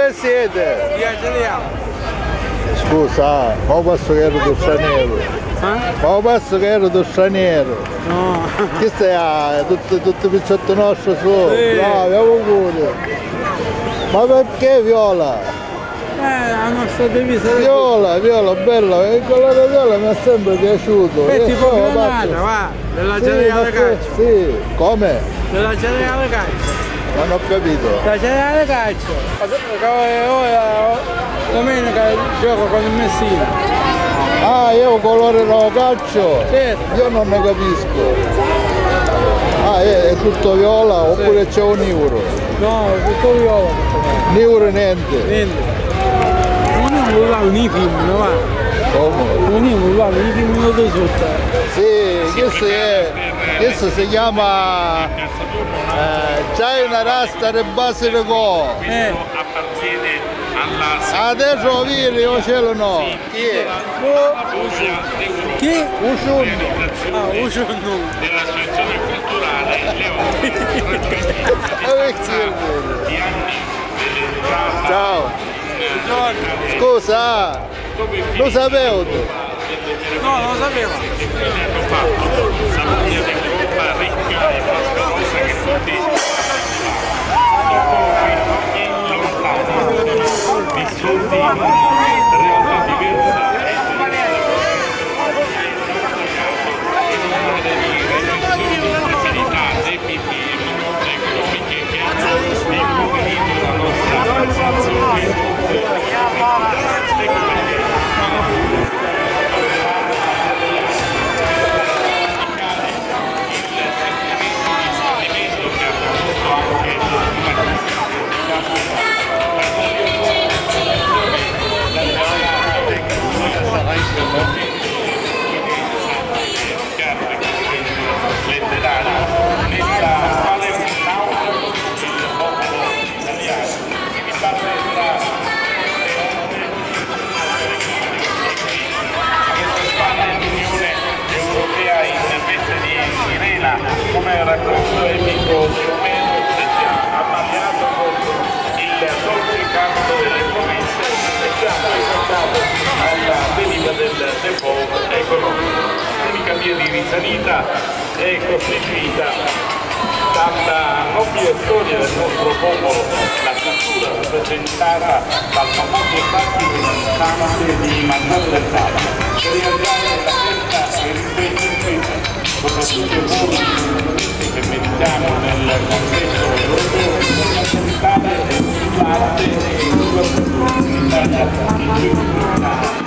dove siete? Via Geliamo. Scusa, ma passo che ero do straniero. Ma passo che ero do straniero. No. Che stai? Tutti i picciotti nostri su. Sì. Bravi, auguri. Ma perché viola? La nostra divisa. Viola, bella, il colore viola mi è sempre piaciuto. È tipo granata, va, della generale calcio. Sì, come? Della generale calcio. Non ho capito. La generale calcio. Domenica gioco con il Messina. Ah, io colore no calcio? Certo. Io non ne capisco. Ah, è tutto viola oppure c'è un euro? No, è tutto viola. Un euro niente. Niente. Non volevamo i film, no va? Come? Non volevamo i film venuto sotto. Sì, questo si chiama c'hai una rasta di basilico. Adesso lo vedi o ce lo no? Chi è? Chi? Usunno. Ah, Usunno. Dell'associazione culturale Ciao. Scusa, lo sapevo tu? No, non lo sapevo. hanno fatto Salunia d'Europa ricca e prosperosa che tutti lontani vissuti in realtà diversa debiti e minute economiche che hanno impoverito la nostra nazione. Come racconto epico strumento che ci ha ammaliato contro il dolce canto delle promesse e ci ha poi portato alla deriva del default economico. L'unica via di risalita è costituita dalla nobile storia del nostro popolo, la cultura rappresentata dal famoso battito di Mangiare del Papa, per realizzare la festa e rispetto soprattutto voi che meditiamo nel contesto europeo, bisogna portare l'arte e l'Italia in cui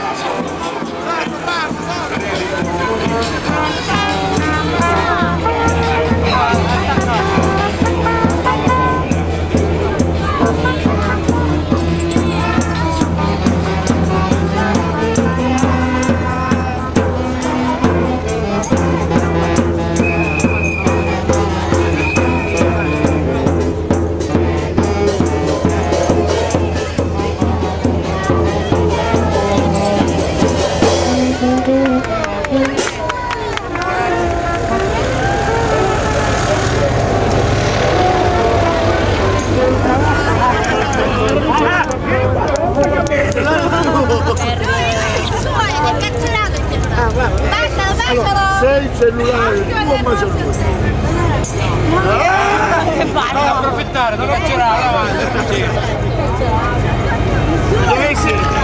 Sei cellulare, tu o ma cellulare? Che fare? Non approfittare, non caccerare avanti. Dove siete?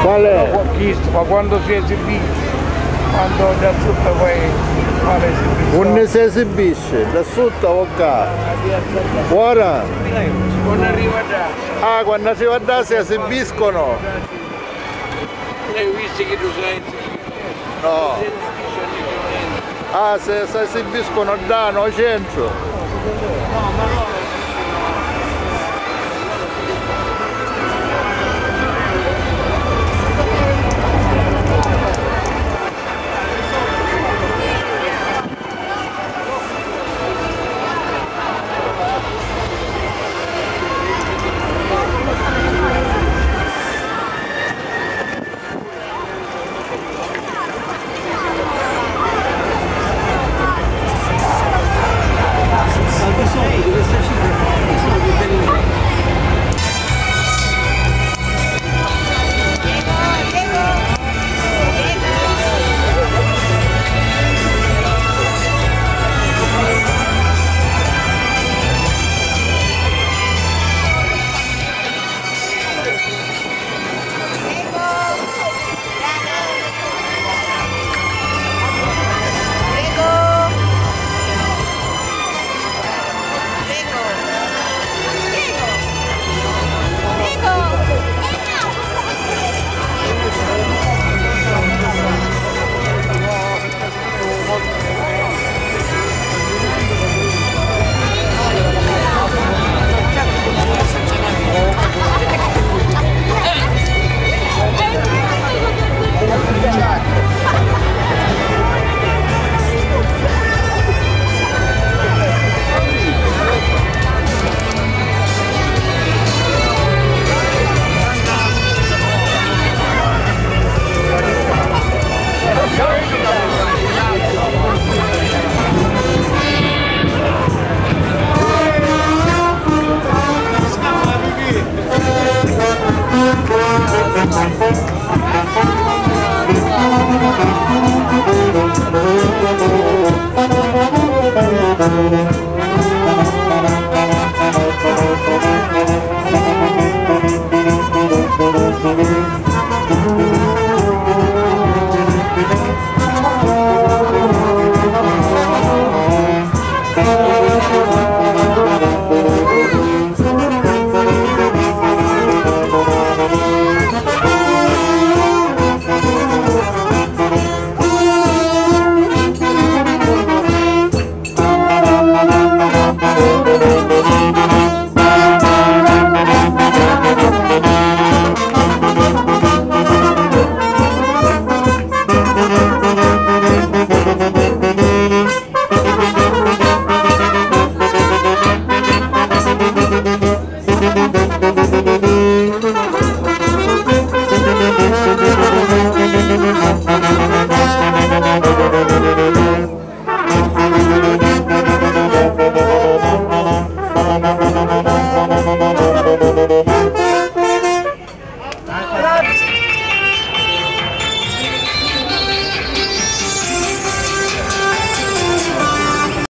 Qual è? Chiesto, ma quando si esibisce? Quando da sotto poi fa l'esibizione? Non si esibisce, da sotto va. Ora? Quando arriva già. Ah, quando arriva da si esibiscono? Lei visto che tu sei? No. Ah, se si esibiscono da no centro.